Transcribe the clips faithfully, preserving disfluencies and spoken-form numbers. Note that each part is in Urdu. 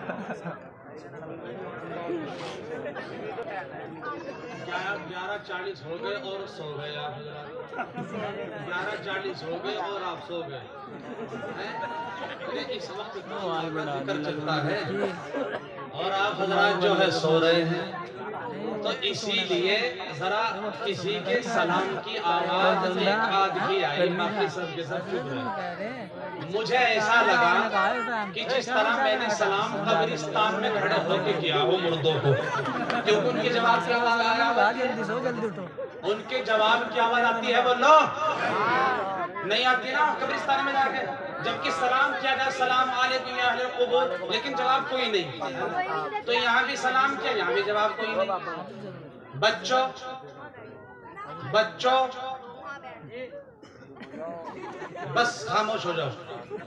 ग्यारह चालीस हो गए और सो गए आप ग्यारह चालीस हो गए और आप सो गए। इस वक्त जिक्र चलता है और आप हजरात जो है सो रहे हैं, तो इसीलिए जरा किसी के सलाम की आवाज एक आध की आई, बाकी सब के सब चुप रहे। मुझे ऐसा लगा कि जिस तरह मैंने सलाम कब्रिस्तान में खड़े होकर किया हो मुर्दों को, क्योंकि उनके जवाब की आवाज आ रहा है, जल्दी सो जल्दी उठो, उनके जवाब की आवाज आती है, बोलो नहीं आती ना कब्रिस्तान में जाके, जबकि सलाम किया गया सलाम अलैकुम या अहले क़ुबूर, लेकिन जवाब कोई नहीं। तो यहाँ भी सलाम किया, यहाँ भी जवाब कोई नहीं। बच्चों बच्चों बस खामोश हो जाओ।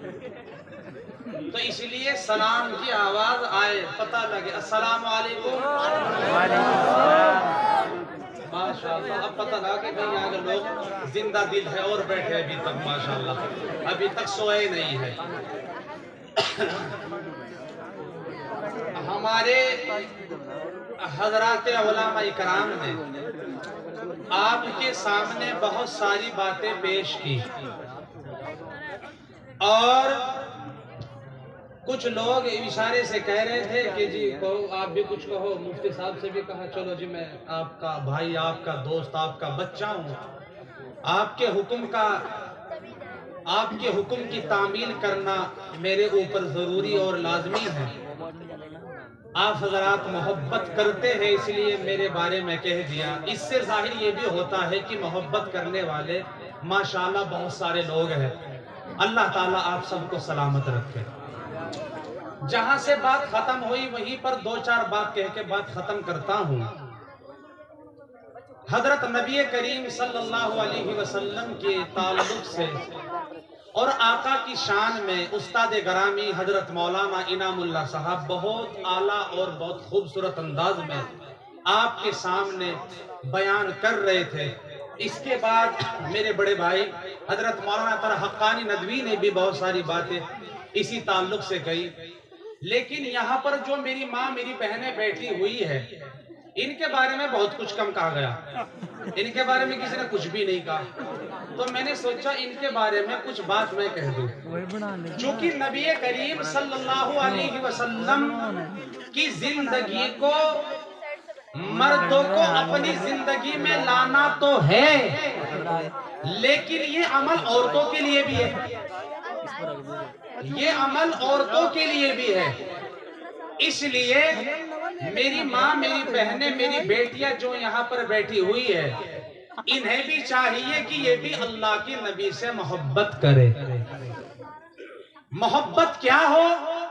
तो इसलिए सलाम की आवाज आए, पता लगे अस्सलाम वालेकुम, माशाअल्लाह। अब पता लगा कि भाई यहाँ के लोग जिंदा दिल है और बैठे अभी तक, माशाअल्लाह, अभी तक सोए नहीं है। हमारे हजरात उलमा इकराम ने आपके सामने बहुत सारी बातें पेश की, और कुछ लोग इशारे से कह रहे थे कि जी कहो, आप भी कुछ कहो। मुफ्ती साहब से भी कहा चलो जी, मैं आपका भाई, आपका दोस्त, आपका बच्चा हूँ, आपके हुक्म का आपके हुक्म की तामील करना मेरे ऊपर जरूरी और लाजमी है। आप हजरात मोहब्बत करते हैं, इसलिए मेरे बारे में कह दिया। इससे जाहिर ये भी होता है कि मोहब्बत करने वाले माशाअल्लाह बहुत सारे लोग हैं। अल्लाह ताला आप सबको सलामत रखे। जहां से बात खत्म हुई वहीं पर दो चार बात कह के बात खत्म करता हूं। हजरत नबी करीम सल्लल्लाहु अलैहि वसल्लम के ताल्लुक से और आका की शान में उस्ताद गरामी हजरत मौलाना इनामुल्लाह साहब बहुत आला और बहुत खूबसूरत अंदाज में आपके सामने बयान कर रहे थे। इसके बाद मेरे बड़े भाई हजरत मौलाना तरह हक्कानी नदवी ने भी बहुत सारी बातें इसी ताल्लुक से कही। लेकिन यहाँ पर जो मेरी माँ मेरी बहनें बैठी हुई है, इनके बारे में बहुत कुछ कम कहा गया, इनके बारे में किसी ने कुछ भी नहीं कहा। तो मैंने सोचा इनके बारे में कुछ बात मैं कह दूं। चूंकि नबी करीम सल्लल्लाहु अलैहि वसल्लम की जिंदगी को मर्दों को अपनी जिंदगी में लाना तो है, लेकिन ये अमल औरतों के लिए भी है, ये अमल औरतों के लिए भी है। इसलिए मेरी माँ, मेरी बहनें, मेरी बेटियां जो यहाँ पर बैठी हुई है, इन्हें भी चाहिए कि ये भी अल्लाह के नबी से मोहब्बत करे। मोहब्बत क्या हो?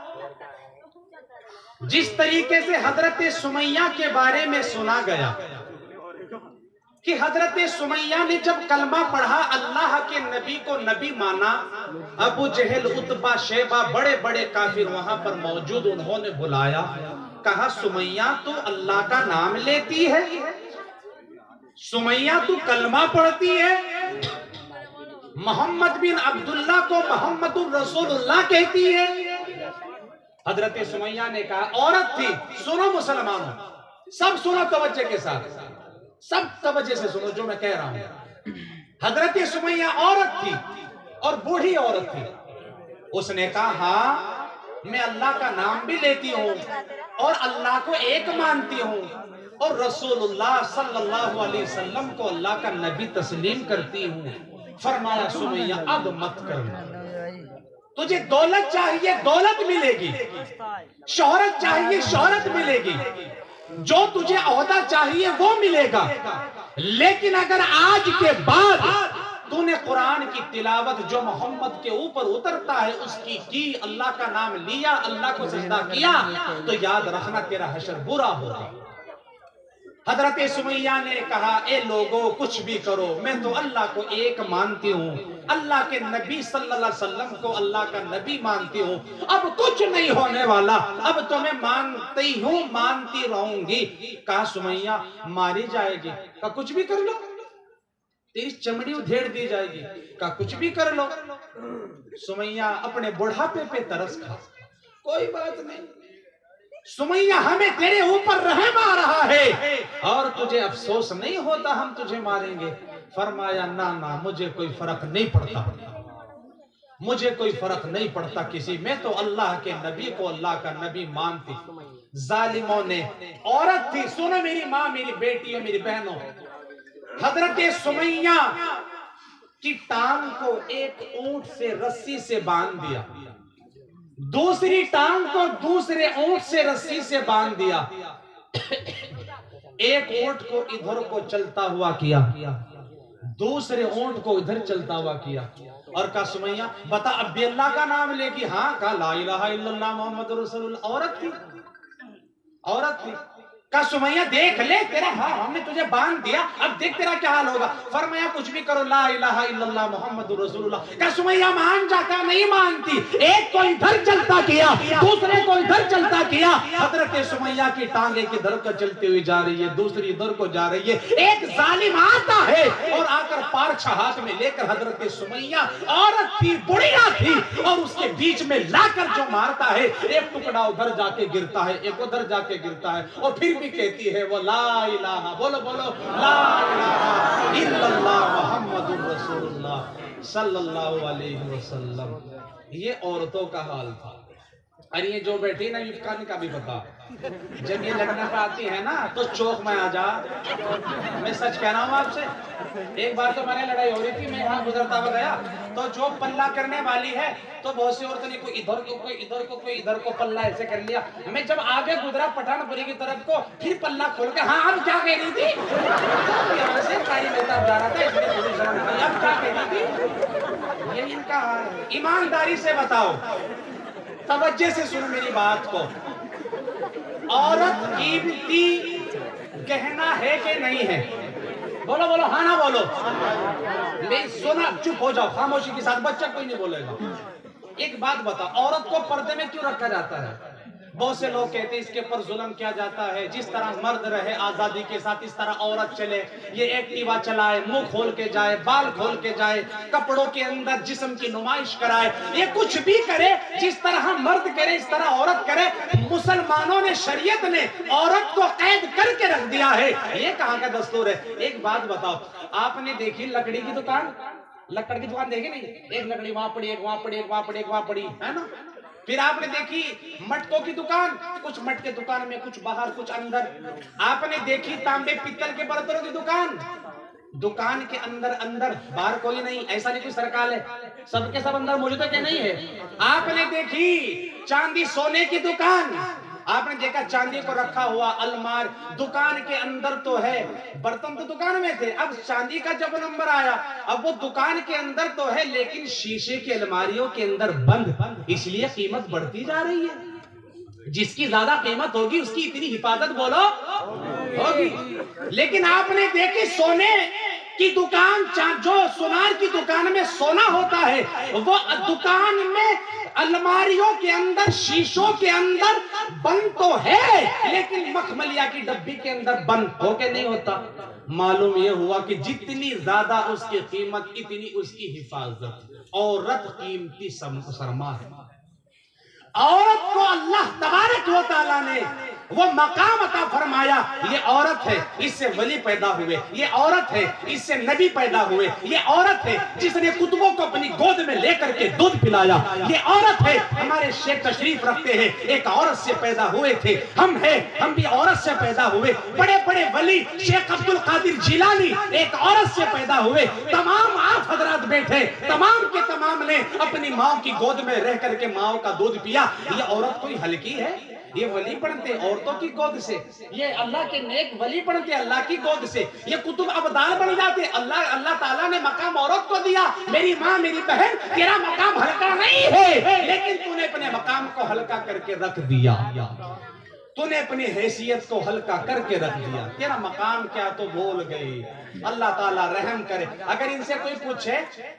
जिस तरीके से हजरत सुमैया के बारे में सुना गया कि हजरत सुमैया ने जब कलमा पढ़ा, अल्लाह के नबी को नबी माना, अबू जहल, उतबा, शेबा, बड़े बड़े काफिर वहां पर मौजूद, उन्होंने बुलाया, कहा सुमैया तू अल्लाह का नाम लेती है, सुमैया तू कलमा पढ़ती है, मोहम्मद बिन अब्दुल्ला को मोहम्मदुर रसूलुल्लाह कहती है। हजरत सुमैया ने कहा, औरत थी, सुनो मुसलमानों, सब सुनो तवज्जो के साथ, सब तवज्जो से सुनो जो मैं कह रहा हूं। हजरत सुमैया औरत थी और बूढ़ी औरत थी। उसने कहा हाँ, मैं अल्लाह का नाम भी लेती हूँ और अल्लाह को एक मानती हूँ और रसूलुल्लाह सल्लल्लाहु अलैहि वसल्लम को अल्लाह का नबी तस्लीम करती हूँ। फरमाया सुमैया अब मत करना, तुझे दौलत चाहिए दौलत मिलेगी, शोहरत चाहिए शोहरत मिलेगी, जो तुझे ओहदा चाहिए वो मिलेगा, लेकिन अगर आज के बाद तूने कुरान की तिलावत जो मोहम्मद के ऊपर उतरता है उसकी की, अल्लाह का नाम लिया, अल्लाह को सजदा किया, तो याद रखना तेरा हशर बुरा होगा। हजरत सुमैया ने कहा, ए लोगों कुछ भी करो, मैं तो अल्लाह को एक मानती हूँ, अल्लाह के नबी सल्लल्लाहु अलैहि वसल्लम को अल्लाह का नबी मानती हूँ, अब कुछ नहीं होने वाला, अब तो मैं मानती हूँ, मानती रहूंगी। कहा सुमैया मारी जाएगी? कहा कुछ भी कर लो, तेरी चमड़ी उधेड़ दी जाएगी। कहा कुछ भी कर लो। सुमैया अपने बुढ़ापे पे तरस खा, कोई बात नहीं, سمیہ ہمیں تیرے اوپر رحم آ رہا ہے اور تجھے افسوس نہیں ہوتا ہم تجھے ماریں گے؟ فرمایا نہ نہ مجھے کوئی فرق نہیں پڑتا، مجھے کوئی فرق نہیں پڑتا کسی میں تو اللہ کے نبی کو اللہ کا نبی مانتی۔ ظالموں نے، عورت تھی، سنو میری ماں، میری بیٹی اور میری بہنوں، حضرت سمیہ کی ٹانگ کو ایک اونٹ سے رسی سے باندھ دیا، دوسری ٹانگ کو دوسرے اونٹ سے رسی سے باندھ دیا، ایک اونٹ کو ادھر کو چلتا ہوا کیا، دوسرے اونٹ کو ادھر چلتا ہوا کیا، اور کہا سمیہ بتا اب بھی اللہ کا نام لے گی؟ ہاں، کہا لا الہ الا اللہ محمد رسول اللہ۔ عورت تھی، عورت تھی، کہا سمیہ دیکھ لے تیرا، ہاں ہم نے تجھے باندھ دیا، اب دیکھ تیرا کیا حال ہوگا۔ فرمایا کچھ بھی کرو، لا الہ الا اللہ محمد رسول اللہ۔ کہا سمیہ مان جا، کہا نہیں مانتی، ایک کو ادھر چلتا کیا، دوسرے کو ادھر چلتا کیا، حضرت سمیہ کی ٹانگیں کدھر کو چلتی ہوئی جا رہی ہے، دوسری ادھر کو جا رہی ہے، ایک ظالم آتا ہے اور آ کر پارچہ ہاتھ میں لے کر حضرت سمیہ، عورت تھی، بڑھیا تھی، اور اس کے بیچ میں لا کر جو مارتا ہے، ایک ٹکڑا ادھر جا کے گرتا ہے، ایک ادھر جا کے گرتا ہے، اور پھر بھی کہتی ہے وہ لا الہ، بولو بولو لا الہ الا اللہ محمد رسول اللہ صلی اللہ علیہ وسلم۔ یہ عورتوں کا حال تھا۔ اور یہ جو بیٹھی نا یفکان کا بھی بتا، جب یہ لگنے پہ آتی ہے نا تو چوک میں آ جا، میں سچ کہہ رہا ہوں آپ سے۔ ایک بار تو میں نے لڑائی ہو رہی تھی، میں یہاں گزرتا ہوا گیا تو جو پلہ کرنے والی ہے تو بہت سی عورتوں نے کوئی ادھر کو کوئی ادھر کو کوئی ادھر کو پلہ ایسے کر لیا۔ میں جب آگے گزرا پٹھان پوری کی طرف کو، پھر پلہ کھول کے ہاں اب کیا کہہ رہی تھی؟ یہاں سے کاری لیتا جا رہا تھا، اس لیے تھوڑی شرم آئی، اب کیا کہہ رہی تھی؟ یہ ان کا حال ہے۔ ایمانداری سے بتاؤ، توجہ سے سنو میری بات کو، عورت قیمتی گہنا ہے کہ نہیں ہے؟ بولو بولو ہاں نہ بولو، میں سنا، چپ ہو جاؤ خاموشی کے ساتھ، بچہ کوئی نہیں بولے گا۔ ایک بات بتا، عورت کو پردے میں کیوں رکھا جاتا ہے؟ بہت سے لوگ کہتے ہیں اس کے پر ظلم کیا جاتا ہے، جس طرح مرد رہے آزادی کے ساتھ اس طرح عورت چلے، یہ ایکٹیوا چلائے، منہ کھول کے جائے، بال کھول کے جائے، کپڑوں کے اندر جسم کی نمائش کرائے، یہ کچھ بھی کرے، جس طرح مرد کرے اس طرح عورت کرے۔ مسلمانوں نے، شریعت نے عورت کو قید کر کے رکھ دیا ہے، یہ کہاں کا دستور ہے؟ ایک بات بتاؤ، آپ نے دیکھی لکڑی کی دکان، لکڑ کی دکان دیکھی نہیں؟ ایک لکڑی وہاں پڑی، ایک وہاں پڑی، ایک وہاں پڑی، ایک وہاں پڑی، ہے نا؟ پھر آپ نے دیکھی مٹکوں کی دکان، کچھ مٹکے دکان میں، کچھ باہر، کچھ اندر۔ آپ نے دیکھی تانبے پیتل کے برتنوں کی دکان، دکان کے اندر اندر، باہر کوئی نہیں، ایسا نہیں کوئی سرکال ہے، سب کے سب اندر موجود ہے کہ نہیں ہے؟ آپ نے دیکھی چاندی سونے کی دکان، آپ نے دیکھا چاندی کو رکھا ہوا المار، دکان کے اندر تو ہے، برتن تو دکان میں تھے، اب چاندی کا جب نمبر آیا، اب وہ دکان کے اندر تو ہے لیکن شیشے کی الماریوں کے اندر بند، اس لیے قیمت بڑھتی جا رہی ہے۔ جس کی زیادہ قیمت ہوگی اس کی اتنی حفاظت بولو ہوگی۔ لیکن آپ نے دیکھی سونے کی دکان، جو سونار کی دکان میں سونا ہوتا ہے، وہ دکان میں الماریوں کے اندر، شیشوں کے اندر بند تو ہے لیکن مخملیہ کی ڈبی کے اندر بند ہو کے نہیں ہوتا۔ معلوم یہ ہوا کہ جتنی زیادہ اس کی قیمت اتنی اس کی حفاظت۔ عورت قیمتی سرما ہے۔ عورت کو اللہ تبارک و تعالیٰ نے وہ مقام عطا فرمایا، یہ عورت ہے اس سے ولی پیدا ہوئے، یہ عورت ہے اس سے نبی پیدا ہوئے، یہ عورت ہے جس نے کتبوں کو اپنی گود میں لے کر کے دودھ پلایا، یہ عورت ہے، ہمارے شیخ تشریف رکھتے ہیں، ایک عورت سے پیدا ہوئے تھے، ہم ہیں، ہم بھی عورت سے پیدا ہوئے، بڑے بڑے ولی شیخ عبد القادر جیلانی ایک عورت سے پیدا ہوئے، تمام آپ حضرات بیٹھے، تمام کے تمام نے اپنی ماں کی گود میں رہ کر کے ماں کا دودھ پیا۔ یہ عورت کوئی ہلکی ہے؟ یہ ولی پڑھتے عورتوں کی گود سے، یہ اللہ کے نیک ولی پڑھتے اللہ کی گود سے، یہ کتب ابدال بن جاتے۔ اللہ اللہ تعالیٰ نے مقام عورت کو دیا۔ میری ماں، میری بہن، تیرا مقام ہلکا نہیں ہے، لیکن تو نے اپنے مقام کو ہلکا کر کے رکھ دیا، تو نے اپنی حیثیت کو ہلکا کر کے رکھ دیا۔ تیرا مقام کیا تو بھول گئی۔ اللہ تعالیٰ رحم کرے۔ اگر ان سے کوئی پوچھے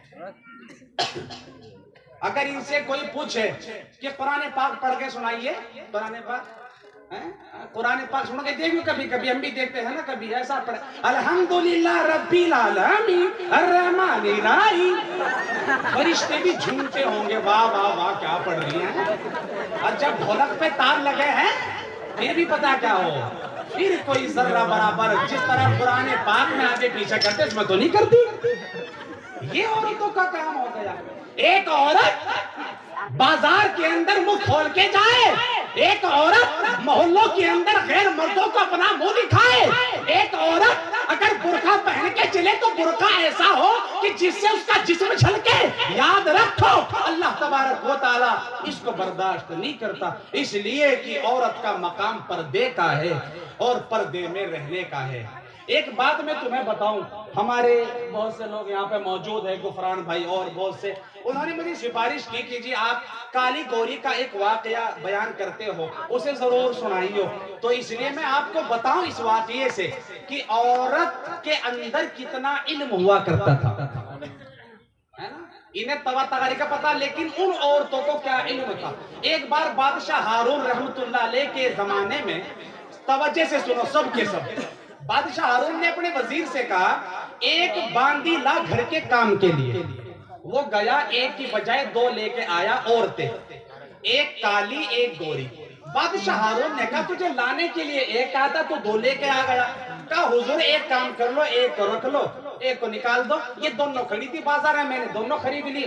اگر ان سے کوئی پوچھے کہ قرآن پاک پڑھ کے سنائیے، قرآن پاک قرآن پاک سن کے دیکھو، کبھی کبھی ہم بھی دیکھتے ہیں نا، کبھی ایسا پڑھے الحمدللہ رب العالمین الرحمن الرحیم، فرشتے بھی جھومتے ہوں گے، واہ واہ واہ کیا پڑھ رہی ہیں۔ اور جب ڈھولک پہ تار لگے ہیں پھر بھی پتا کیا ہو، پھر کوئی ذرہ برابر جس طرح قرآن پاک میں آگے پیچھے کرتے اس میں تو نہیں کرتی۔ یہ عورتوں کا کام ہو گیا۔ ایک عورت بازار کے اندر منہ کھول کے جائے، ایک عورت محلوں کے اندر غیر مردوں کو اپنا منہ دکھائے، ایک عورت اگر برقع پہن کے چلے تو برقع ایسا ہو کہ جس سے اس کا جسم جھلکے۔ یاد رکھو اللہ تبارک و تعالیٰ اس کو برداشت نہیں کرتا، اس لیے کہ عورت کا مقام پردے کا ہے اور پردے میں رہنے کا ہے۔ ایک بات میں تمہیں بتاؤں، ہمارے بہت سے لوگ یہاں پہ موجود ہیں، غفران بھائی اور بہت سے، انہوں نے مجھے سفارش کی کہ جی آپ کالی گوری کا ایک واقعہ بیان کرتے ہو، اسے ضرور سنائی ہو۔ تو اس لیے میں آپ کو بتاؤں اس واقعے سے کہ عورت کے اندر کتنا علم ہوا کرتا تھا، انہیں توا تغاری کا پتا، لیکن ان عورتوں کو کیا علم تھا۔ ایک بار بادشاہ ہارون رحمت اللہ علیہ کے زمانے میں، توجہ سے سنو سب کے سب، بادشاہ ہارون نے اپنے وزیر سے کہا ایک باندی لا گھر کے کام کے لیے۔ وہ گیا، ایک کی بجائے دو لے کے آیا عورتیں، ایک کالی ایک گوری۔ بادشاہ ہارون نے کہا تجھے لانے کے لیے ایک آتا تو دو لے کے آ گیا۔ کہا حضور ایک کام کر لو، ایک کو رکھ لو، ایک کو نکال دو، یہ دونوں کھڑی تھی بازار میں، میں نے دونوں خرید لی۔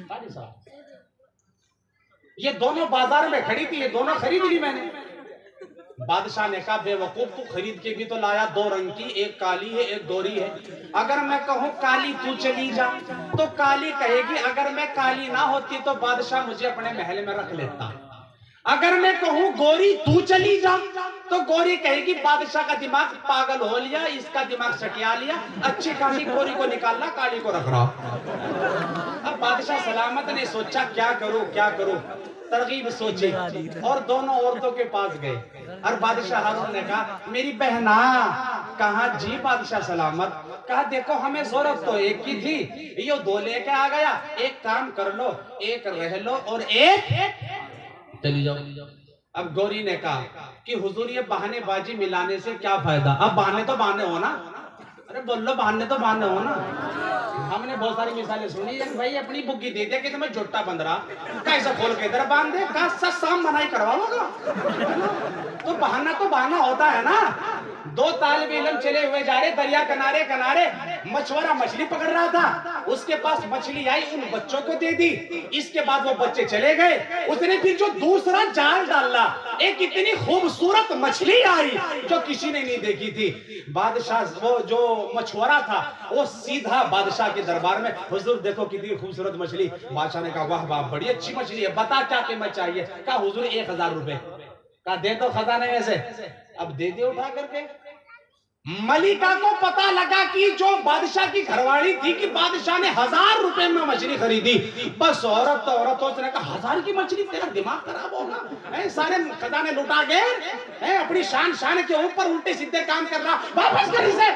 یہ دونوں بازار میں کھڑی تھی، یہ دونوں خرید لی میں نے۔ بادشاہ نے کہا بے وقوف تو خرید کے بھی تو لایا، دو رنگ کی، ایک کالی ہے ایک گوری ہے۔ اگر میں کہوں کالی تو چلی جا تو کالی کہے گی اگر میں کالی نہ ہوتی تو بادشاہ مجھے اپنے محل میں رکھ لیتا۔ اگر میں کہوں گوری تو چلی جا تو گوری کہے گی بادشاہ کا دماغ پاگل ہو لیا، اس کا دماغ سٹیا لیا، اچھی خاصی گوری کو نکالنا، کالی کو رکھ رہا۔ اب بادشاہ سلامت نے سوچا کیا کروں کیا کروں، ترغیب سوچی اور دونوں عورتوں کے پاس گئے اور بادشاہ ہارون نے کہا میری بہنا۔ کہا جی بادشاہ سلامت۔ کہا دیکھو ہمیں ضرورت تو ایک کی تھی، یہ دو لے کے آ گیا، ایک کام کر لو، ایک رہ لو اور ایک چلی جاؤ۔ اب گوری نے کہا کہ حضور یہ بہانے بازی ملانے سے کیا فائدہ، اب بہانے تو بہانے ہو نا، ارے بول لو بہانے تو بہانے ہو نا۔ ہم نے بہت ساری مثالیں سنی ہیں بھائی اپنی بگی دے دے کہ تمہیں جھوٹا بند رہا، کیسا کھول کے ادھر باندھ دے، کہا سس سام منائی کرواؤ گا، تو بہانہ تو بہانہ ہوتا ہے نا۔ دو طالب علم چلے ہوئے جا رہے دریا کنارے کنارے، مچھورا مچھلی پکڑ رہا تھا، اس کے پاس مچھلی آئی، ان بچوں کو دے دی، اس کے بعد وہ بچے چلے گئے، اس نے پھر جو دوسرا جال ڈالا، ایک اتنی خوبصورت مچھلی آئی جو کسی نے نہیں دیکھی تھی۔ بادشاہ وہ جو مچھورا تھا وہ سیدھا بادشاہ کے دربار میں، حضور دیکھو کتنی خوبصورت مچھلی۔ بادشاہ نے کہا واہ واہ بڑی اچھی مچھلی ہے، بتا کیا قیمت چاہیے۔ کہا حضور ایک ہزار روپے۔ کہا دے دو خزانے میں سے، اب دے دے اٹھا کر کے۔ ملکہ کو پتا لگا کہ جو بادشاہ کی گھروالی تھی کہ بادشاہ نے ہزار روپے میں مچھلی خریدی، بس عورت تو عورت اس نے کہا ہزار کی مچھلی، تیرا دماغ خراب ہوگا، سارے خزانے لوٹا گئے، اپنی شان شان کے اوپر الٹے سیدھے کام کر رہا، واپس کر اسے۔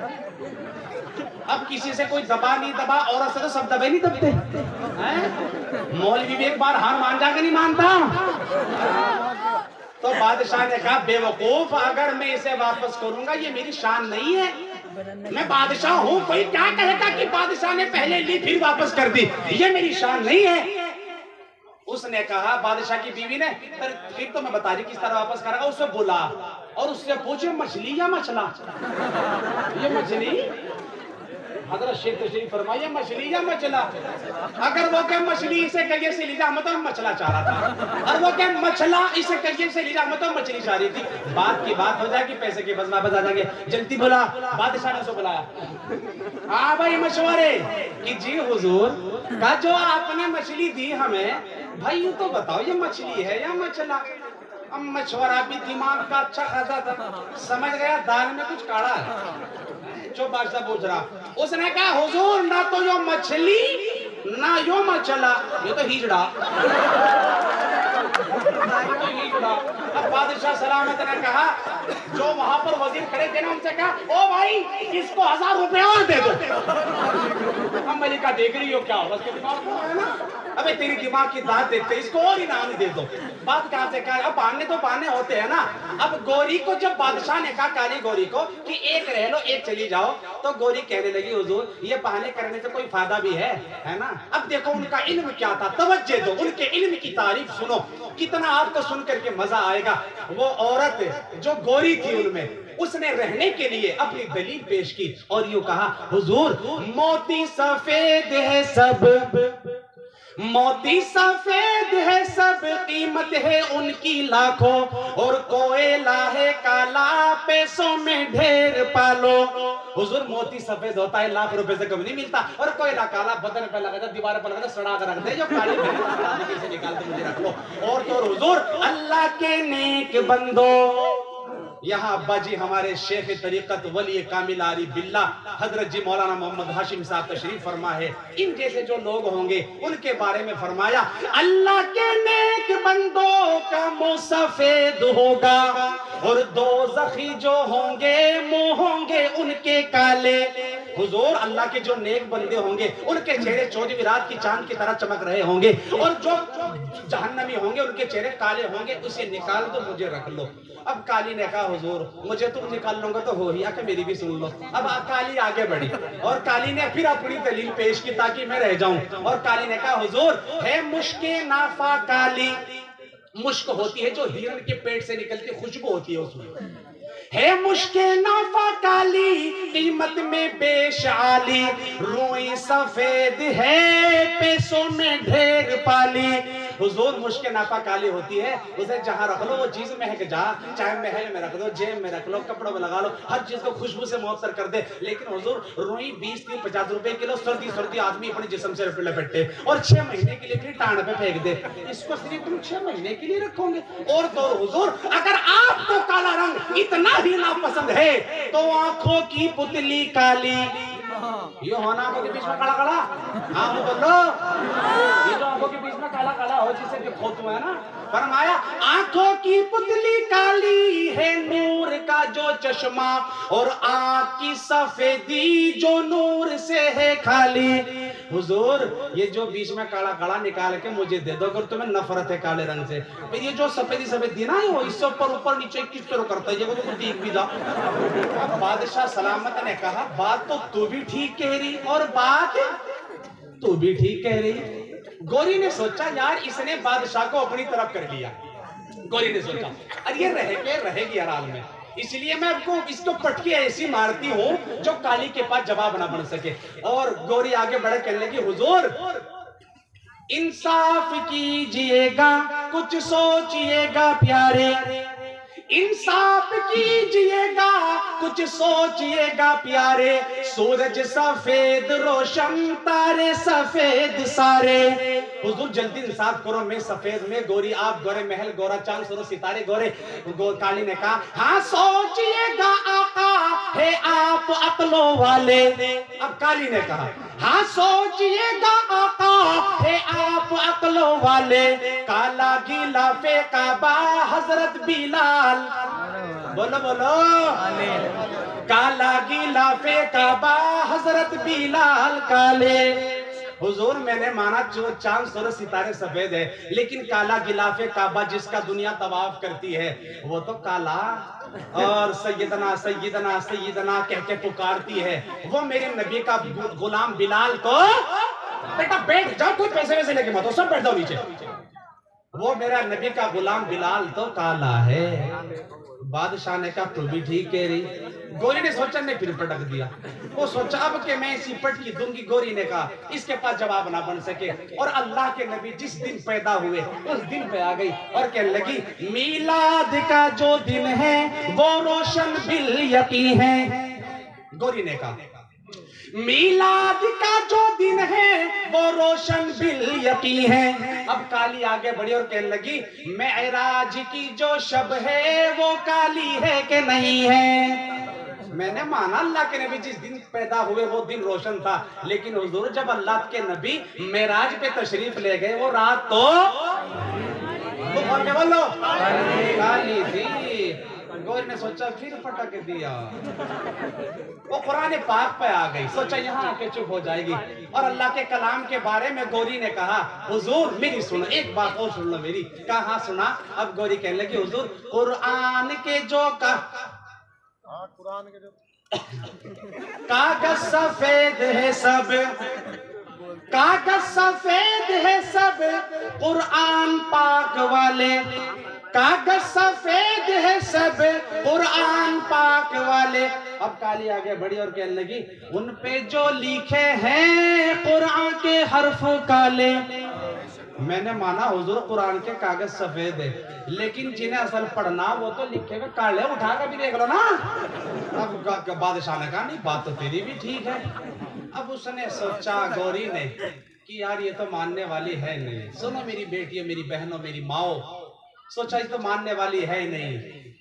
اب کسی سے کوئی دبا نہیں دبا، عورت سے تو سب دبے نہیں دبتے، مولوی بھی ایک بار ہار مان جا کے نہیں مانتا۔ تو بادشاہ نے کہا بے وقوف، اگر میں اسے واپس کروں گا یہ میری شان نہیں ہے، میں بادشاہ ہوں، کوئی کیا کہے گا کہ بادشاہ نے پہلے لی پھر واپس کر دی، یہ میری شان نہیں ہے۔ اس نے کہا بادشاہ کی بیوی نے پھر تو میں بتا رہی کس طرح واپس کرا گا، اسے بلا اور اس سے پوچھے مچھلی یا مچھلا، یہ مچھلی حضرت شیخ تشریف فرمائیے مچھلی یا مچھلا، اگر وہ کہ مچھلی اسے کہیے سے لیجا ہم تو مچھلا چاہ رہا تھا، اور وہ کہ مچھلا اسے کہیے سے لیجا ہم تو مچھلی چاہ رہی تھی، بات کی بات ہو جائے گی، پیسے کے بس واپس آ جائیں گے، جلدی بلا۔ بادشاہ نے اسے بلایا، ہاں بھائی مشورے کہ جی حضور کہا جو آپ نے مچھلی دی ہمیں، بھائی یوں تو بتاؤ یہ مچھلی ہے یا مچھلا۔ اب مشورہ بھی دماغ کا اچھا خاصا تھا، سمجھ گیا دال میں کچھ کاڑا ہے جو بادشاہ پوچھ رہا۔ اس نے کہا حضور نہ تو یہ مچھلی نہ یہ مچھلا، یہ تو ہیجڑا۔ اب بادشاہ سلامت نے کہا جو وہاں پر وزیر کھڑے تھے نا ان سے کہا او بھائی اس کو ہزار روپے اور دے دو۔ اب ملکہ دیکھ رہی ہو کیا ہوگا، اس کے دماغ کو ہے نا، ابے تیری دماغ کی داد دیکھتے اس کو اور انعام دے دو۔ بات کہاں سے کہا، اب بہانے تو بہانے ہوتے ہیں نا۔ اب گوری کو جب بادشاہ نے کہا کالی گوری کو کہ ایک رہ لو ایک چلی جاؤ، تو گوری کہنے لگی حضور یہ بہانے کرنے سے کوئی فائدہ بھی ہے ہے نا۔ اب دیکھو ان کا علم کیا تھا، توجہ دو، ان کے علم کی تعریف سنو، کتنا آپ کو سن کر کے مزہ آئے گا۔ وہ عورت جو گوری تھی ان میں اس نے رہنے کے لیے اپنی دلیل پیش کی اور یوں کہا حضور موتی سفید ہے سب موتی سفید ہے سب قیمت ہے ان کی لاکھوں اور کوئلہ ہے کالا پیسوں میں ڈھیر پالو حضور موتی سفید ہوتا ہے لاکھ روپے سے کم نہیں ملتا اور کوئلہ کالا بدن پہ لگا تھا دیوار پہ لگا تھا سڑا کر رکھ دے جو کالی پہ سے نکال کے مجھے رکھ لو اور تو حضور اللہ کے نیک بندو یہاں ابا جی ہمارے شیخ طریقت ولی کامل عارف باللہ حضرت جی مولانا محمد ہاشم صاحب تشریف فرما ہے ان جیسے جو لوگ ہوں گے ان کے بارے میں فرمایا اللہ کے نیک بندوں کا منہ سفید ہوگا اور دوزخی جو ہوں گے منہ ہوں گے ان کے کالے حضور اللہ کے جو نیک بندے ہوں گے ان کے چہرے چودھویں رات کی چاند کی طرح چمک رہے ہوں گے اور جو جہنمی ہوں گے ان کے چہرے کالے ہوں گے اسے نکال دو مجھے رکھ لو اب کالی نے کہا حضور مجھے تم نکال لوں گا تو ہو ہی آکے میری بھی سن لو اب کالی آگے بڑھی اور کالی نے پھر اپنی دلیل پیش کی تاکہ میں رہ جاؤں اور کالی نے کہا حضور ہے مشک نافع کالی مشک ہوتی ہے جو ہرن کے پیٹ سے نکلتی خوشبو ہوتی ہے اس میں ہے مشک نافع کالی قیمت میں بیش عالی روئی سفید ہے پیسوں میں ڈھیر پالی حضور مشک نافع کالی ہوتی ہے اسے جہاں رکھ لو وہ چیز مہک جا چاہے محل میں رکھ دو جیب میں رکھ لو کپڑوں میں لگا لو ہر چیز کو خوشبو سے معطر کر دے لیکن حضور روئی بیس تین پچاس روپے کلو سردی سردی آدمی اپنے جسم سے لپٹے اور چھ مہینے کے لیے پھر ٹانڈ پہ پھینک دے اس کو صرف تم چھ مہینے کے لیے رکھو گے اور تو حضور اگر آپ کو کالا رنگ اتنا ہی ناپسند ہے تو آنکھوں کی پتلی کالی یہ ہونا آنکھوں کے بیچ میں کڑا کڑا ہاں وہ بولو یہ جو آنکھوں کے بیچ میں کالا کالا ہو جسے کہ کھوتو ہے نا فرمایا آنکھوں کی پتلی کالی ہے نور کا جو چشمہ اور آنکھ کی سفیدی جو نور سے ہے خالی حضور یہ جو بیچ میں کالا کڑا نکال کے مجھے دے دو اگر تمہیں نفرت ہے کالے رنگ سے پھر یہ جو سفیدی سفیدی نا وہ اس سے اوپر اوپر نیچے کس طرح کرتا ہے یہ وہ ٹھیک بھی تھا بادشاہ سلامت نے کہا بات تو تو بھی ٹھیک کہہ رہی اور بات تو بھی ٹھیک کہہ رہی گوری نے سوچا یار اس نے بادشاہ کو اپنی طرف کر لیا گوری نے سوچا اور یہ رہ کے رہے گی حرال میں اس لیے میں اب کو اس کو پٹکی ایسی مارتی ہوں جو کالی کے پاس جواب نہ بن سکے اور گوری آگے بڑھے کہنے لگی حضور انصاف کیجئے گا کچھ سوچئے گا پیارے انصاف کیجئے گا کچھ سوچئے گا پیارے سورج سفید روشن تارے سفید سارے حضور جلدی انصاف کرو میں سفید میں گوری آپ گورے محل گورا چاند سورج ستارے گورے کالی نے کہا ہاں سوچئے گا آقا ہے آپ عقلوں والے اب کالی نے کہا ہاں سوچئے گا آقا ہے آپ عقلوں والے کالا غلاف کعبہ حضرت بلال بولو بولو کالا غلاف کعبہ حضرت بلال کالے حضور میں نے مانا جو چاند سورج ستارے سفید ہے لیکن کالا غلاف کعبہ جس کا دنیا طواف کرتی ہے وہ تو کالا اور سیدنا سیدنا سیدنا کہہ کے پکارتی ہے وہ میرے نبی کا غلام بلال کو بیٹا بیٹھ جاؤ کوئی پیسے ویسے لے کے مت سب بیٹھ جاؤ نیچے وہ میرا نبی کا غلام بلال تو کالا ہے بادشاہ نے کہا تو بھی ٹھیک کہہ رہی گوری نے سوچا نے پھر پٹک دیا وہ سوچا اب کہ میں اسی پٹ کی دوں گی گوری نے کہا اس کے پاس جواب نہ بن سکے اور اللہ کے نبی جس دن پیدا ہوئے اس دن پہ آ گئی اور کہنے لگی میلاد کا جو دن ہے وہ روشن بالیقین ہے گوری نے کہا میلاد کا جو دن ہے وہ روشن بالیقین ہے اب کالی آگے بڑھی اور کہنے لگی معراج کی جو شب ہے وہ کالی ہے کہ نہیں ہے میں نے مانا اللہ کے نبی جس دن پیدا ہوئے وہ دن روشن تھا لیکن حضور جب اللہ کے نبی معراج پہ تشریف لے گئے وہ رات تو کالی تھی گوری نے سوچا پھر پٹک دیا وہ قرآن پاک پہ آ گئی سوچا یہاں آ کے چپ ہو جائے گی اور اللہ کے کلام کے بارے میں گوری نے کہا حضور میری سنو ایک بات اور سن لو میری کہاں سنا اب گوری کہنے لگی حضور قرآن کے جو کا کاغذ سفید ہے سب کاغذ سفید ہے سب قرآن پاک والے کاغذ سفید ہے سب قرآن پاک والے. اب کالی آگے بڑی اور کہنے لگی ان پہ جو لکھے ہیں قرآن کے حرف کالے. میں نے مانا حضور قرآن کے کاغذ سفید ہے لیکن جنہیں اصل پڑھنا وہ تو لکھے ہوئے کالے. اٹھا کر بھی دیکھ لو نا. اب بادشاہ نے کہا نہیں بات تو تیری بھی ٹھیک ہے. اب اس نے سوچا گوری نے کہ یار یہ تو ماننے والی ہے نہیں. سنو میری بیٹیوں میری بہنوں میری ماؤں, سوچا یہ تو ماننے والی ہے نہیں.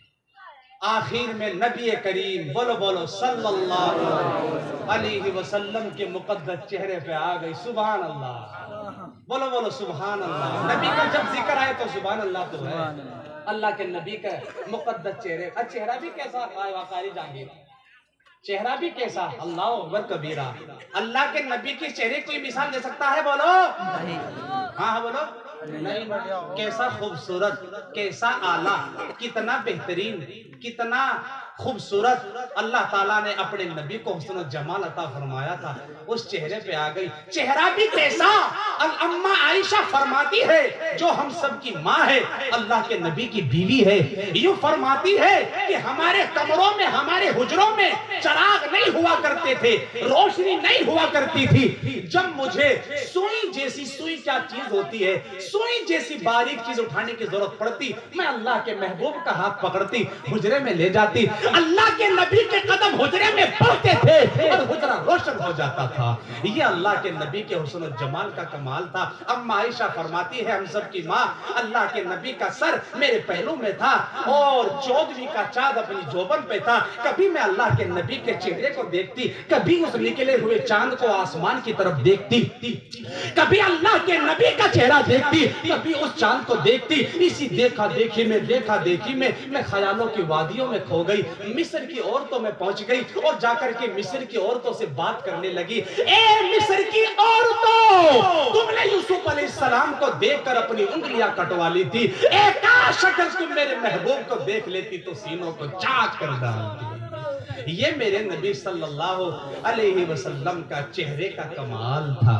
آخر میں نبی کریم بولو بولو صلی اللہ علیہ وسلم کے مقدس چہرے پہ آ گئی. سبحان اللہ, بولو بولو سبحان اللہ. نبی کا جب ذکر آئے تو سبحان اللہ تو ہے. اللہ کے نبی کا مقدس چہرے, چہرہ بھی کیسا واقعی جانگیر, چہرہ بھی کیسا, اللہ اکبر کبیرہ. اللہ کے نبی کے چہرے کوئی مثال دے سکتا ہے؟ بولو ہاں بولو نہیں. کیسا خوبصورت, کیسا اعلیٰ, کتنا بہترین, کتنا خوبصورت اللہ تعالیٰ نے اپنے نبی کو حسن و جمال عطا فرمایا تھا. اس چہرے پہ آ گئی. چہرہ بھی کیسا, الامہ عائشہ فرماتی ہے جو ہم سب کی ماں ہے, اللہ کے نبی کی بیوی ہے, یوں فرماتی ہے کہ ہمارے کمروں میں ہمارے حجروں میں چراغ نہیں ہوا کرتے تھے, روشنی نہیں ہوا کرتی تھی. جب مجھے سوئی جیسی, سوئی کیا چیز ہوتی ہے, سوئی جیسی باریک چیز اٹھانے کی ضرورت پڑتی, میں اللہ کے محبوب کا ہاتھ پکڑتی, حجرے میں لے جاتی, اللہ کے نبی کے قدم حجرے میں پڑتے تھے اور حجرہ روشن ہو جاتا تھا. یہ اللہ کے نبی کے حسن و جمال کا کمال تھا. اما عائشہ فرماتی ہے ہم سب کی ماں, اللہ کے نبی کا سر میرے پہلو میں تھا اور چودھویں کا چاند اپنی جوبن پہ تھا. کبھی میں اللہ کے نبی کے چہرے کو دیکھتی, کبھی اس نکلے ہوئے چاند کو آسمان کی طرف دیکھتی, کبھی اللہ کے نبی کا چہرہ دیکھتی, کبھی اس چاند کو دیکھتی. اسی دیکھا دیکھی میں دیکھا دیکھی میں میں خیالوں کی وادیوں میں کھو گئی. مصر کی عورتوں میں پہنچ گئی اور جا کر کے مصر کی عورتوں سے بات کرنے لگی. اے مصر کی عورتوں, تم نے یوسف علیہ السلام کو دیکھ کر اپنی انگلیاں کٹوا لی تھی. اے کاش اگر تم میرے محبوب کو دیکھ لیتی تو سینوں کو چاک کر ڈالتی. یہ میرے نبی صلی اللہ علیہ وسلم کا چہرے کا کمال تھا.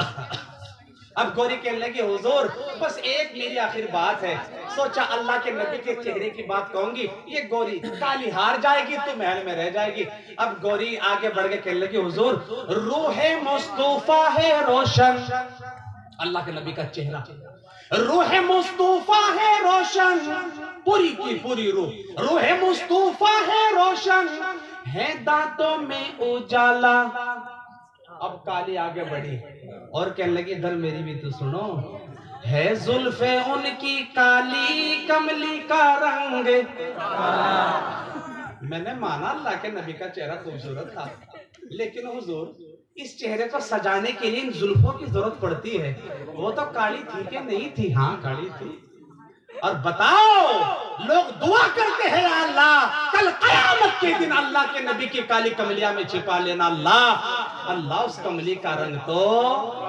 اب گوری کہنے لگی حضور بس ایک میری آخر بات ہے. سوچا اللہ کے نبی کے چہرے کی بات کہوں گی, یہ گوری کالی ہار جائے گی تو محل میں رہ جائے گی. اب گوری آگے بڑھ کے کہنے لگی حضور روح مصطفیٰ ہے روشن. اللہ کے نبی کا چہرہ, روح مصطفیٰ ہے روشن, پوری کی پوری روح, روح مصطفیٰ ہے روشن, ہے دانتوں میں اجالا. اب کالی آگے بڑھی اور کہنے لگی ادھر میری بھی تو سنو, ہے زلفیں ان کی کالی کملی کا رنگ. میں نے مانا اللہ کے نبی کا چہرہ خوبصورت تھا لیکن حضور اس چہرے کو سجانے کے لیے ان زلفوں کی ضرورت پڑتی ہے. وہ تو کالی تھی کہ نہیں تھی؟ ہاں کالی تھی. اور بتاؤ لوگ دعا کرتے ہیں یا اللہ کل قیامت کے دن اللہ کے نبی کی کالی کملیاں میں چھپا لینا. اللہ اللہ اس کملی کا رنگ تو.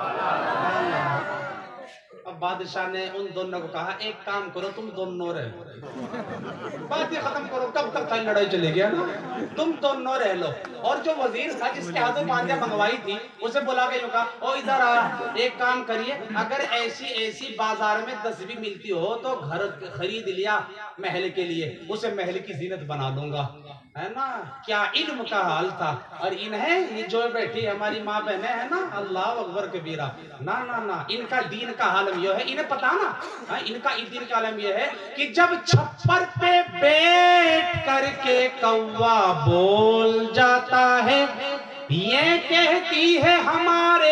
اب بادشاہ نے ان دونوں کو کہا ایک کام کرو, تم دونوں رہو, بات یہ ختم کرو, کب تک تھا لڑائی چلے گیا نا, تم دونوں رہ لو. اور جو وزیر تھا جس کے ہاتھوں ماندیاں منگوائی تھی اسے بلا کے یوں کہا او ادھر آ, ایک کام کریے, اگر ایسی ایسی بازار میں دس بھی ملتی ہو تو گھر خرید لیا محل کے لیے, اسے محل کی زینت بنا لوں گا. ہے نا کیا علم کا حال تھا. اور انہیں یہ جو بیٹھی ہماری ماں بہنیں ہیں نا, اللہ اکبر کبیرہ, نا نا نا ان کا دین کا عالم یہ ہے, انہیں پتا نا ان کا دین کا عالم یہ ہے کہ جب چھپر پہ بیٹھ کر کے کوا بول جاتا ہے, یہ کہتی ہے ہمارے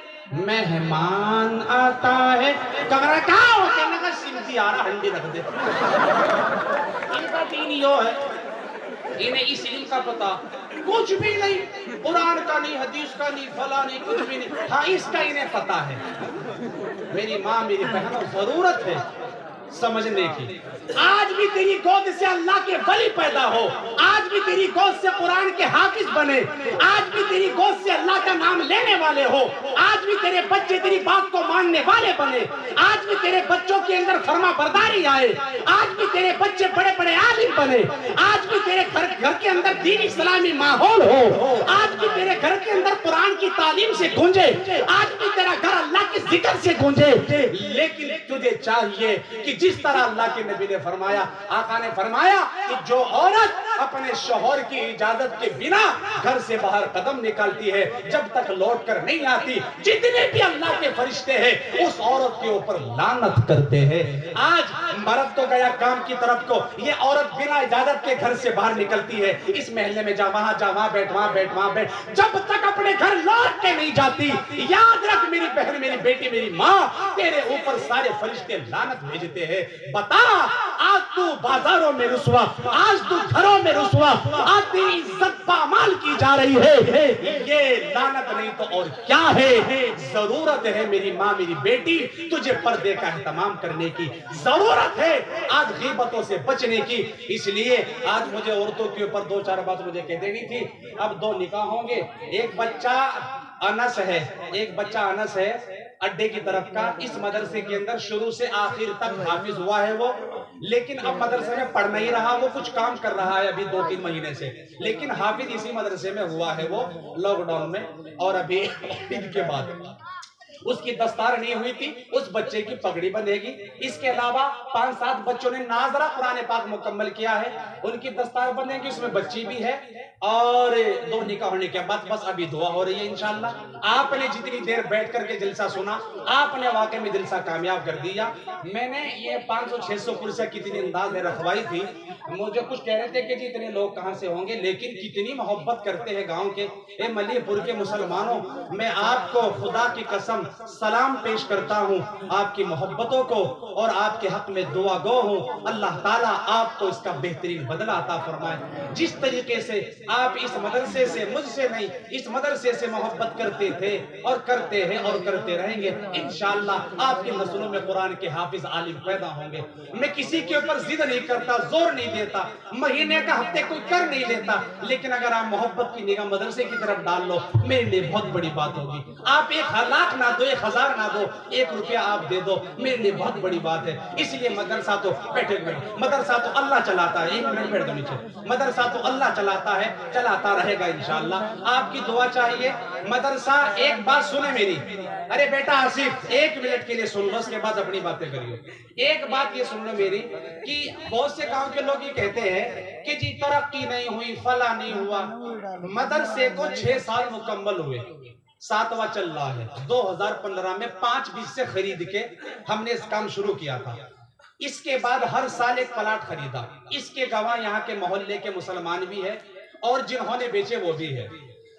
مہمان آتا ہے. کمرہ کہاں ہو کہنے کا سمتی آ رہا, ہنڈی رکھ دے. ان کا دین یہ ہے, انہیں اس علم کا پتا کچھ بھی نہیں, قرآن کا نہیں, حدیث کا نہیں, فلاں نہیں, کچھ بھی نہیں. ہاں اس کا انہیں پتا ہے. میری ماں میری بہنوں ضرورت ہے سمجھنے کی. آج بھی تیری گود سے اللہ کے ولی پیدا ہو, آج بھی تیری گود سے قرآن کے حافظ بنے, آج بھی تیری گود سے اللہ کا نام لینے والے ہو, آج بھی تیرے بچے تیری بات کو ماننے والے بنے, آج بھی تیرے بچوں کے اندر فرما برداری آئے, آج بھی تیرے بچے بڑے بڑے عالم بنے, آج بھی تیرے گھر گھر کے اندر دین اسلامی ماحول ہو, آج بھی تیرے گھر کے اندر قرآن کی تعلیم سے گونجے, آج بھی تیرا گھر اللہ کے ذکر سے گونجے. لیکن تجھے چاہیے کہ जिस तरह अल्लाह के नबी ने फरमाया, आका ने फरमाया कि जो औरत अपने शौहर की इजाजत के बिना घर से बाहर कदम निकालती है, जब तक लौट कर नहीं आती, जितने भी अल्लाह के फरिश्ते हैं उस औरत के ऊपर लानत करते हैं। आज मर्द तो गया काम की तरफ को, ये औरत बिना इजाजत के घर से बाहर निकलती है, इस महल्ले में जा, वहां जा, वहां बैठ, वहां बैठ, वहां बैठ, जब तक अपने घर लौट के नहीं जाती, याद रख मेरी बहन, मेरी बेटी, मेरी माँ, तेरे ऊपर सारे फरिश्ते लानत भेजते हैं। बता, आज तू बाजारों में रुसवा, आज तू घरों में रुसवा, आज तेरी इज्जत पामाल की जा रही है, ये लानत नहीं तो और क्या है। जरूरत है मेरी माँ, मेरी बेटी, तुझे पर्दे का एहतमाम करने की जरूरत है, आज गीबतों से बचने की। इसलिए आज मुझे औरतों के ऊपर दो चार बात मुझे कह देनी थी। अब दो निकाह होंगे, एक बच्चा अनस है, एक बच्चा अनस है अड्डे की तरफ का, इस मदरसे के अंदर शुरू से आखिर तक हाफिज हुआ है वो, लेकिन अब मदरसे में पढ़ नहीं रहा, वो कुछ काम कर रहा है अभी दो तीन महीने से, लेकिन हाफिज इसी मदरसे में हुआ है वो लॉकडाउन में। और अभी ईद के बाद उसकी दस्तार नहीं हुई थी, उस बच्चे की पगड़ी बंधेगी। इसके अलावा पांच सात बच्चों ने नाजरा कुरान पाक मुकम्मल किया है, उनकी दस्तार बंधेगी, उसमें बच्ची भी है। और दो निकाह होने के बाद बस अभी दुआ हो रही है इंशाअल्लाह। आपने जितनी देर बैठ करके जलसा सुना, आपने वाकई में जलसा कामयाब कर दिया। मैंने ये पाँच सौ छह सौ कुर्सियां कितनी अंदाज में रखवाई थी, मुझे कुछ कह रहे थे कि जी इतने लोग कहाँ से होंगे, लेकिन कितनी मोहब्बत करते हैं गांव के, ए मलीपुर के मुसलमानों, मैं आपको खुदा की कसम सलाम पेश करता हूँ, आपकी मोहब्बतों को, और आपके हक में दुआ गो हूँ। अल्लाह ताला आपको इसका बेहतरीन बदला अता फरमाए। जिस तरीके से आप इस मदरसे से, मुझसे नहीं, इस मदरसे से मोहब्बत करते थे और करते हैं और करते रहेंगे, इंशाअल्लाह आपकी नस्लों में कुरान के हाफिज आलिम पैदा होंगे। मैं किसी के ऊपर जिद नहीं करता, जोर नहीं देता, महीने का हफ्ते कोई कर नहीं लेता, लेकिन अगर आप मोहब्बत की निगाह मदरसे की तरफ डाल लो, मेरे लिए बहुत बड़ी बात होगी। आप एक लाख ना दो, एक हजार ना दो, एक रुपया आप दे दो, मेरे लिए बहुत बड़ी बात है। इसलिए मदरसा तो बैठे मदरसा तो अल्लाह चलाता है, एक मिनट बैठ दो नीचे, मदरसा तो अल्लाह चलाता है, चलाता रहेगा इंशाअल्लाह। आपकी दुआ चाहिए। मदरसा, एक बात सुने मेरी, अरे बेटा आसिफ एक मिनट के लिए सुन लो, उसके बाद अपनी बातें करियो। एक बात ये सुन लो मेरी कि बहुत से गांव के लोग ये कहते हैं कि जी तरक्की नहीं हुई, फला नहीं हुआ। मदरसे को छह साल मुकम्मल हुए, सातवां चल रहा है। दो हज़ार पंद्रह में पांच बीस से खरीद के हमने इस काम शुरू किया था। इसके बाद हर साल एक प्लाट खरीदा, इसके गवाह यहाँ के मोहल्ले के मुसलमान भी है और जिन्होंने बेचे वो भी है।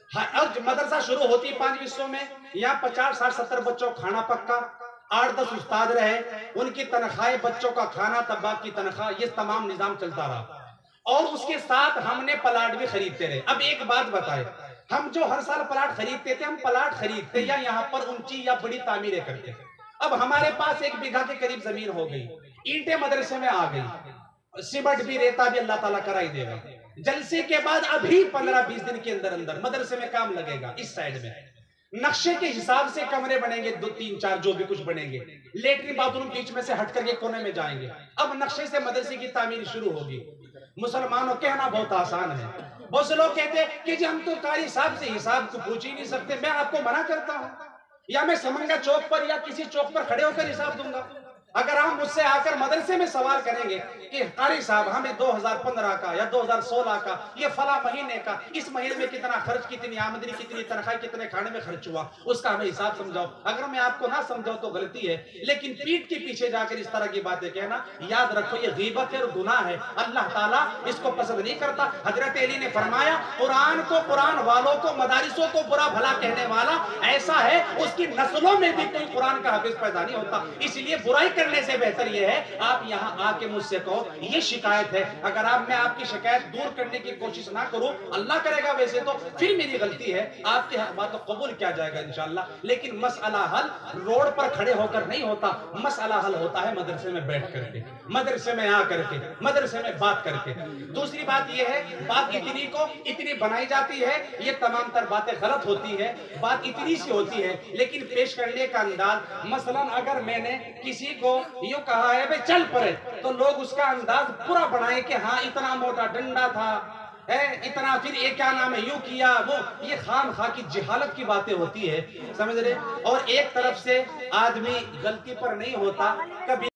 और मदरसा शुरू होती पांच बीसों में, यहाँ पचास साठ सत्तर बच्चों खाना पक्का, आठ दस उस्ताद रहे, उनकी तनख्वाहें, बच्चों का खाना, तबाह की तनख्वाह, ये तमाम निजाम चलता रहा। और उसके साथ हमने प्लाट भी खरीदते रहे। अब एक बात बताए, हम जो हर साल प्लाट खरीदते थे, हम प्लाट खरीदते या यहाँ पर ऊंची या बड़ी तामीरें करते। अब हमारे पास एक बीघा के करीब जमीन हो गई, ईंटें मदरसे में आ गई, सीमेंट भी, रेता भी अल्लाह ताला करा ही देगा। जलसे के बाद अभी पंद्रह बीस दिन के अंदर अंदर मदरसे में काम लगेगा। इस साइड में नक्शे के हिसाब से कमरे बनेंगे, दो तीन चार जो भी कुछ बनेंगे, लेटरिन बाथरूम बीच में से हट करके कोने में जाएंगे। अब नक्शे से मदरसे की तामीर शुरू होगी। मुसलमानों, कहना बहुत आसान है, बहुत से लोग कहते हैं कि जी हम तो कारी साहब से हिसाब को पूछ ही नहीं सकते। मैं आपको मना करता हूँ, या मैं समंगा चौक पर या किसी चौक पर खड़े होकर हिसाब दूंगा। अगर हम मुझसे आकर मदरसे में सवाल करेंगे कि कारी साहब हमें दो हज़ार पंद्रह का या दो हज़ार सोलह का, ये फला महीने का, इस महीने में कितना खर्च, कितनी आमदनी, कितनी तनख्वाह, कितने खाने में खर्च हुआ, उसका हमें हिसाब समझाओ। अगर मैं आपको ना समझाऊं तो गलती है, लेकिन पीठ के पीछे जाकर इस तरह की बातें कहना, याद रखो ये गीबत है और गुनाह है। अल्लाह ताला इसको पसंद नहीं करता। हजरत अली ने फरमाया, कुरान को, कुरान वालों को, मदारिसों को बुरा भला कहने वाला ऐसा है, उसकी नस्लों में भी कोई कुरान का हाफिज पैदा नहीं होता। इसलिए बुराई करने से बेहतर यह है आप यहाँ आके मुझसे कहो ये शिकायत है। अगर आप, मैं आपकी शिकायत दूर करने की कोशिश ना करूं, अल्लाह करेगा वैसे तो, फिर मेरी गलती है, आपके हक बात तो कबूल किया जाएगा इंशाअल्लाह। लेकिन मसला हल रोड पर खड़े होकर नहीं होता, मसला हल होता है मदरसे में बैठ करके, मदरसे में आ करके, मदरसे में बात करके। दूसरी बात यह है, बात इतनी को इतनी बनाई जाती है, ये तमाम तर बातें गलत होती है, बात इतनी सी होती है, लेकिन पेश करने का अंदाज, मसलन अगर मैंने किसी को यूं कहा है भाई चल पड़े, तो लोग उसका अंदाज पूरा बनाए कि हाँ इतना मोटा डंडा था, है इतना, फिर ये क्या नाम है, यूं किया वो, ये खाम खा की जिहालत की बातें होती है, समझ रहे। और एक तरफ से आदमी गलती पर नहीं होता, कभी